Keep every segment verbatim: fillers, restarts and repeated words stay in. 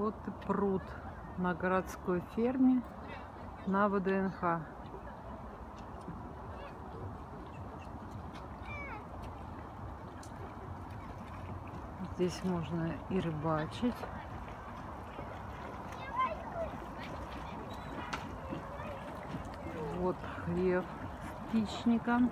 Вот и пруд на городской ферме на вэ дэ эн ха. Здесь можно и рыбачить. Вот хлеб с птичником.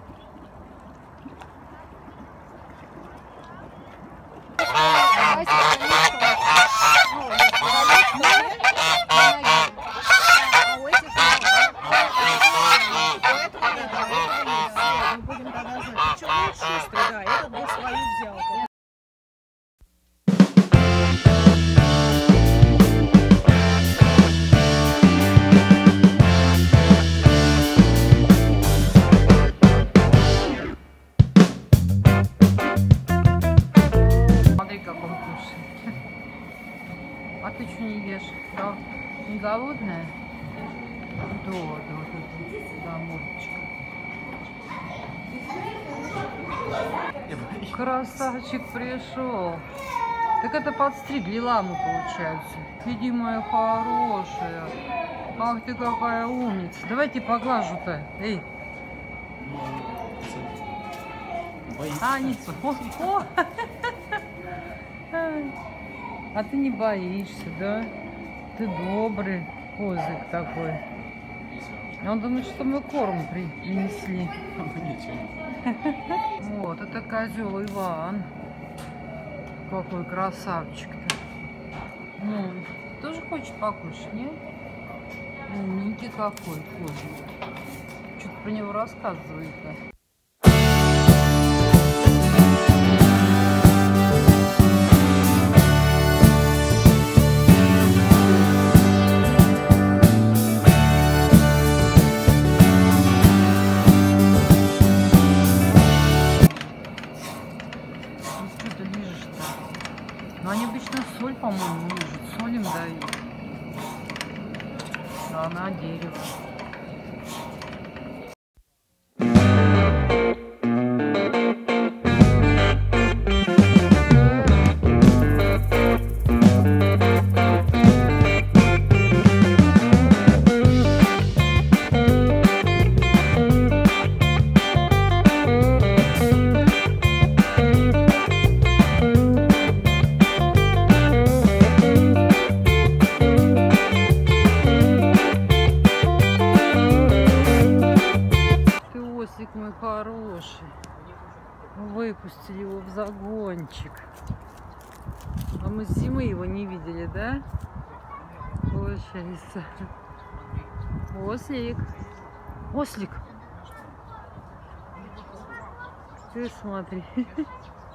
А ты что не ешь? Да? Не голодная? Да, да, да, да, мордочка. Красавчик пришел. Так это подстригли ламу, получается. Иди, моя хорошая. Ах ты какая умница. Давайте поглажу-то. Эй. Аница. О, о. А ты не боишься, да? Ты добрый козик такой. Он думает, что мы корм принесли. Вот, это козел Иван. Какой красавчик-то. Ну, тоже хочет покушать, нет? Умненький какой козик. Что-то про него рассказывает-то. Но они обычно соль, по-моему, лижут. Соль им дают. А она дерево. Мой хороший, выпустили его в загончик, а мы с зимы его не видели, да? Получается. Ослик, ослик, ты смотри.